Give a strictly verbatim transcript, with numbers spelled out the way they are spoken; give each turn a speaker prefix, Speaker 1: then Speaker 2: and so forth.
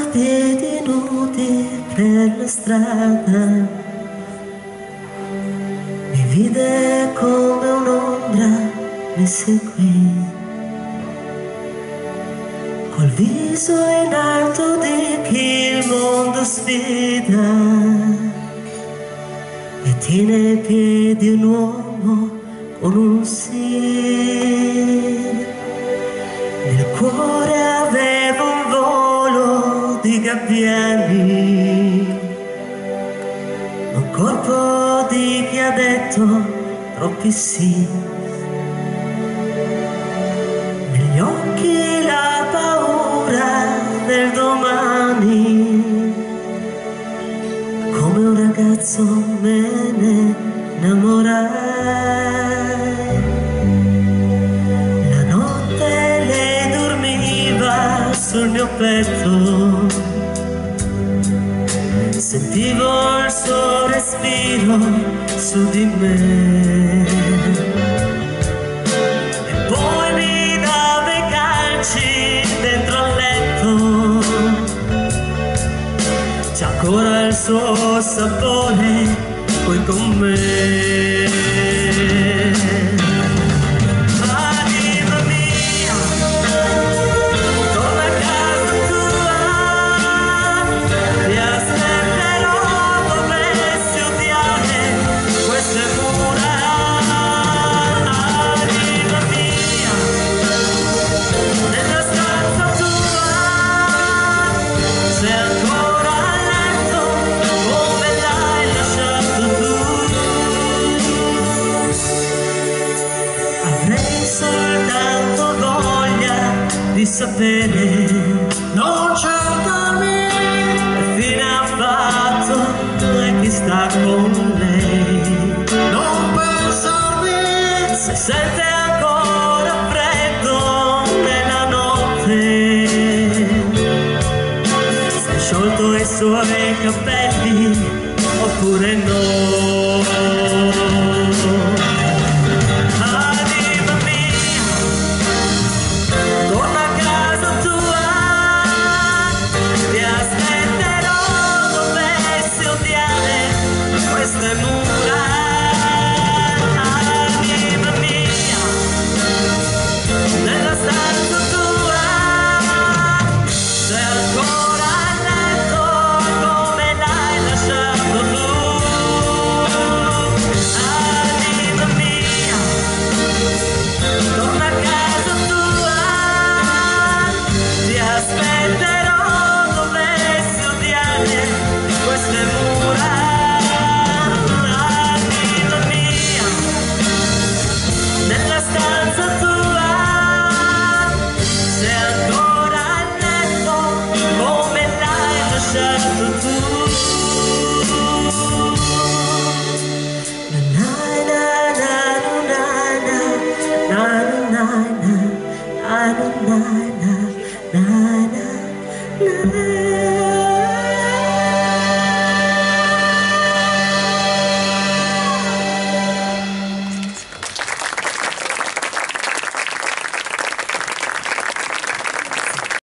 Speaker 1: piedi nudi per la strada, mi vide come un'ombra, mi seguì, col viso in alto di chi il mondo sfida, e tiene ai piedi un uomo con un sì. Nel cuore avevo un volo di gabbiani, un corpo di chi ha detto troppi sì. Negli occhi la paura del domani, come un ragazzo me ne innamorai. La notte lei dormiva sul mio petto, sentivo il suo respiro su di me, e poi mi dava i calci dentro al letto. C'è ancora il suo sapore qui con me. Anima mia, torna a casa tua, ti aspetterò dovessi odiare queste mura. Anima mia, nella stanza tua c'è ancora il letto come l'hai lasciato tu. Avrei soltanto voglia di sapere,
Speaker 2: Non cercami,
Speaker 1: che fine ha fatto e chi sta con lei.
Speaker 2: non pensarmi,
Speaker 1: Se sente ancora freddo nella notte, se hai sciolto i suoi capelli oppure no.